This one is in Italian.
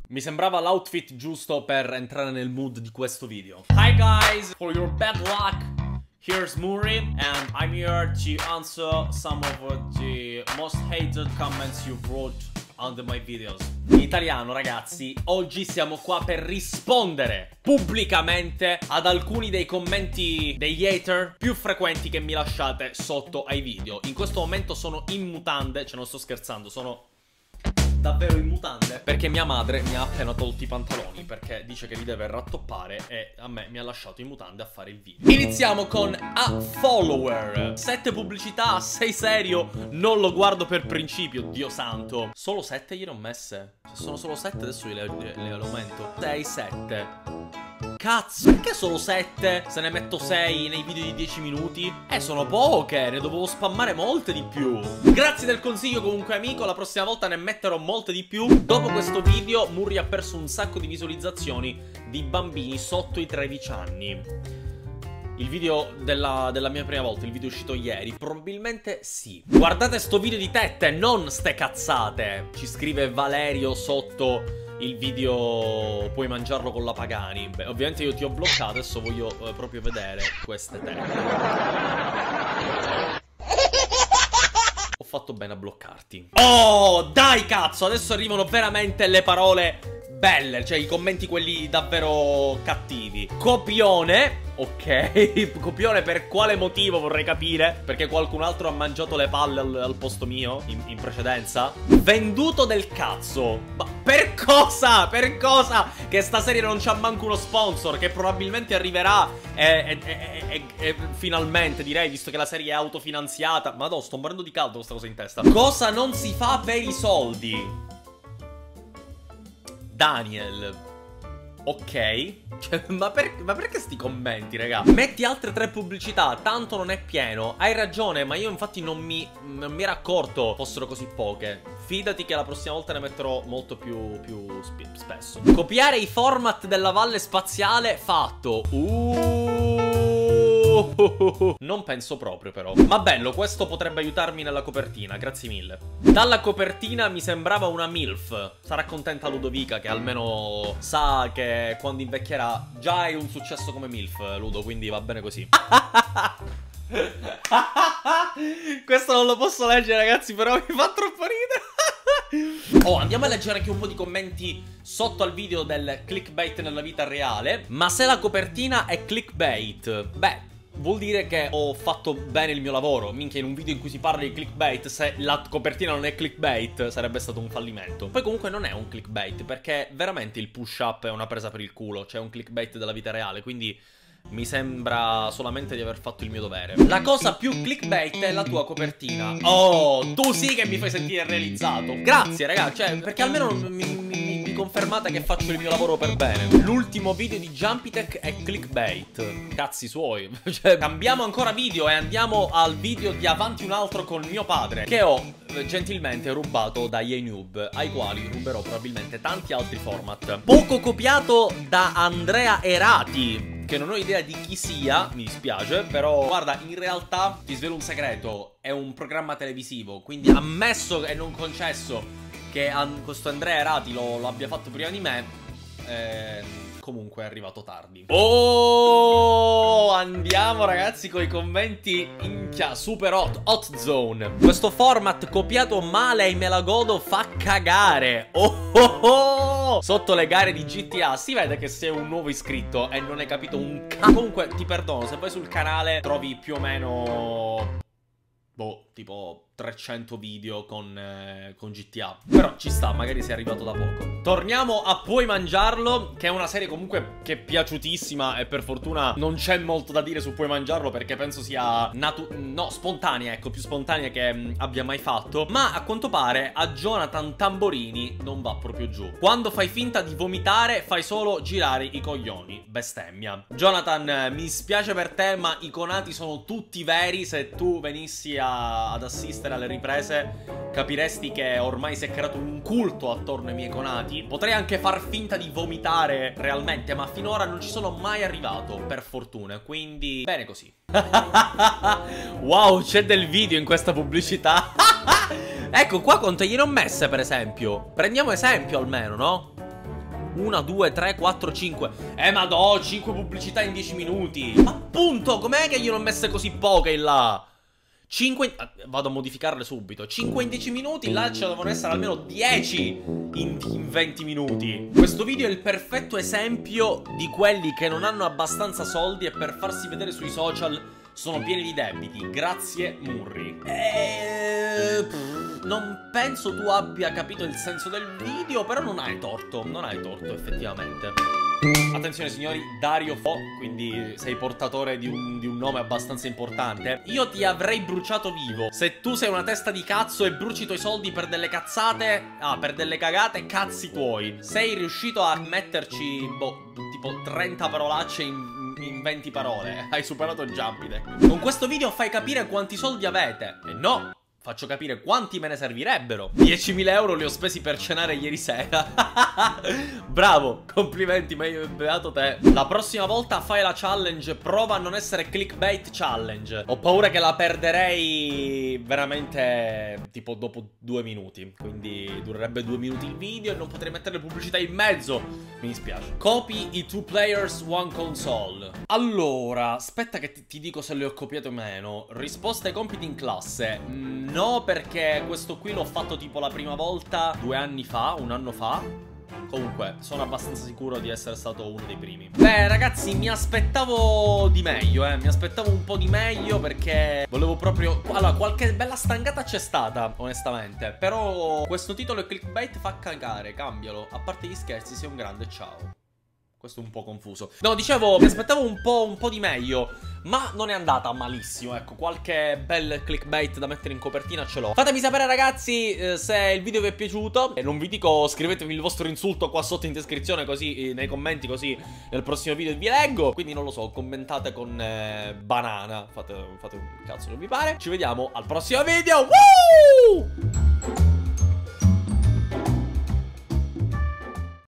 Mi sembrava l'outfit giusto per entrare nel mood di questo video. Hi guys, for your bad luck, here's Muri and I'm here to answer some of the most hated comments you wrote under my videos. In italiano, ragazzi, oggi siamo qua per rispondere pubblicamente ad alcuni dei commenti degli hater più frequenti che mi lasciate sotto ai video. In questo momento sono in mutande, cioè non sto scherzando, sono davvero in mutande perché mia madre mi ha appena tolto i pantaloni perché dice che li deve rattoppare e a me mi ha lasciato in mutande a fare il video. Iniziamo con a follower. 7 pubblicità, sei serio? Non lo guardo per principio, Dio santo. Solo 7 gliene ho messe? Se sono solo 7 adesso le aumento. 6, 7. Cazzo, perché solo 7 se ne metto 6 nei video di 10 minuti? Sono poche, ne dovevo spammare molte di più. Grazie del consiglio comunque amico, la prossima volta ne metterò molte di più. Dopo questo video Muri ha perso un sacco di visualizzazioni di bambini sotto i 13 anni. Il video della mia prima volta, il video uscito ieri, probabilmente sì. Guardate sto video di tette, non ste cazzate. Ci scrive Valerio sotto il video puoi mangiarlo con la Pagani. Beh, ovviamente io ti ho bloccato, adesso voglio proprio vedere queste tette. Ho fatto bene a bloccarti. Oh, dai cazzo, adesso arrivano veramente le parole belle, cioè i commenti quelli davvero cattivi. Copione. Ok, copione per quale motivo vorrei capire? Perché qualcun altro ha mangiato le palle al posto mio in precedenza? Venduto del cazzo. Ma per cosa? Per cosa? Che sta serie non c'ha manco uno sponsor, che probabilmente arriverà finalmente, direi, visto che la serie è autofinanziata. Madonna, sto morendo di caldo questa cosa in testa. Cosa non si fa per i soldi? Daniel. Ok. Cioè, ma perché sti commenti, raga? Metti altre 3 pubblicità, tanto non è pieno. Hai ragione, ma io infatti non mi ero accorto fossero così poche. Fidati che la prossima volta ne metterò molto più spesso. Copiare i format della Valle Spaziale, fatto. Non penso proprio però. Ma bello, questo potrebbe aiutarmi nella copertina, grazie mille. Dalla copertina mi sembrava una MILF. Sarà contenta Ludovica che almeno sa che quando invecchierà già è un successo come MILF, Ludo, quindi va bene così. Questo non lo posso leggere, ragazzi, però mi fa troppo ridere. Oh, andiamo a leggere anche un po' di commenti sotto al video del clickbait nella vita reale. Ma se la copertina è clickbait, beh, vuol dire che ho fatto bene il mio lavoro. Minchia, in un video in cui si parla di clickbait, se la copertina non è clickbait, sarebbe stato un fallimento. Poi comunque non è un clickbait, perché veramente il push up è una presa per il culo. Cioè è un clickbait della vita reale, quindi mi sembra solamente di aver fatto il mio dovere. La cosa più clickbait è la tua copertina. Oh, tu sì che mi fai sentire realizzato. Grazie ragazzi, cioè, perché almeno mi confermate che faccio il mio lavoro per bene. L'ultimo video di Jumpitech è clickbait. Cazzi suoi. Cioè, cambiamo ancora video e andiamo al video di Avanti un altro con mio padre, che ho gentilmente rubato da Yeynoob, ai quali ruberò probabilmente tanti altri format. Poco copiato da Andrea Erati, che non ho idea di chi sia, mi dispiace, però guarda, in realtà ti svelo un segreto, è un programma televisivo, quindi ammesso e non concesso che questo Andrea Erati lo abbia fatto prima di me, comunque è arrivato tardi. Oh, andiamo ragazzi con i commenti. Minchia, super hot zone. Questo format copiato male e me la godo fa cagare. Oh. Sotto le gare di GTA si vede che sei un nuovo iscritto e non hai capito un cazzo. Comunque ti perdono, se vai sul canale trovi più o meno, boh, tipo 300 video con GTA. Però ci sta, magari sei arrivato da poco. Torniamo a Puoi Mangiarlo, che è una serie comunque che è piaciutissima. E per fortuna non c'è molto da dire su Puoi Mangiarlo, perché penso sia spontanea, ecco, più spontanea che abbia mai fatto. Ma a quanto pare a Jonathan Tamborini non va proprio giù. Quando fai finta di vomitare fai solo girare i coglioni. Bestemmia. Jonathan, mi spiace per te, ma i conati sono tutti veri. Se tu venissi ad assistere alle riprese capiresti che ormai si è creato un culto attorno ai miei conati. Potrei anche far finta di vomitare realmente, ma finora non ci sono mai arrivato, per fortuna, quindi bene così. Wow, c'è del video in questa pubblicità. Ecco qua quante gliene ho messe, per esempio. Prendiamo esempio almeno, no? 1, 2, 3, 4, 5. Madò, 5 pubblicità in 10 minuti. Ma appunto, com'è che io non ho messe così poche in là? 5... Vado a modificarle subito. 5 in 10 minuti, là ce devono essere almeno 10 in 20 minuti. Questo video è il perfetto esempio di quelli che non hanno abbastanza soldi e per farsi vedere sui social sono pieni di debiti. Grazie Murri. Non penso tu abbia capito il senso del video, però non hai torto. Non hai torto, effettivamente. Attenzione signori, Dario Fo, quindi sei portatore di un nome abbastanza importante. Io ti avrei bruciato vivo. Se tu sei una testa di cazzo e bruci i tuoi soldi per delle cazzate, per delle cagate, cazzi tuoi. Sei riuscito a metterci, boh, tipo 30 parolacce in 20 parole. Hai superato Jumpy. Con questo video fai capire quanti soldi avete. E no, faccio capire quanti me ne servirebbero. 10.000 euro li ho spesi per cenare ieri sera. Bravo, complimenti, beato te. La prossima volta fai la challenge, prova a non essere clickbait challenge. Ho paura che la perderei veramente tipo dopo 2 minuti. Quindi durerebbe 2 minuti il video e non potrei mettere le pubblicità in mezzo. Mi dispiace. Copy i 2 players, 1 console. Allora, aspetta che ti dico se le ho copiate o meno. Risposte ai compiti in classe. No, perché questo qui l'ho fatto tipo la prima volta 2 anni fa, 1 anno fa. Comunque, sono abbastanza sicuro di essere stato uno dei primi. Beh, ragazzi, mi aspettavo di meglio, mi aspettavo un po' di meglio perché volevo proprio... Allora, qualche bella stangata c'è stata, onestamente. Però questo titolo è clickbait, fa cagare, cambialo. A parte gli scherzi, sei un grande, ciao. Questo è un po' confuso. No, dicevo, mi aspettavo un po' di meglio, ma non è andata malissimo, ecco. Qualche bel clickbait da mettere in copertina ce l'ho. Fatemi sapere, ragazzi, se il video vi è piaciuto. E non vi dico scrivetemi il vostro insulto qua sotto in descrizione, così nei commenti, così nel prossimo video vi leggo. Quindi non lo so, commentate con banana. Fate un cazzo che vi pare. Ci vediamo al prossimo video. Woo!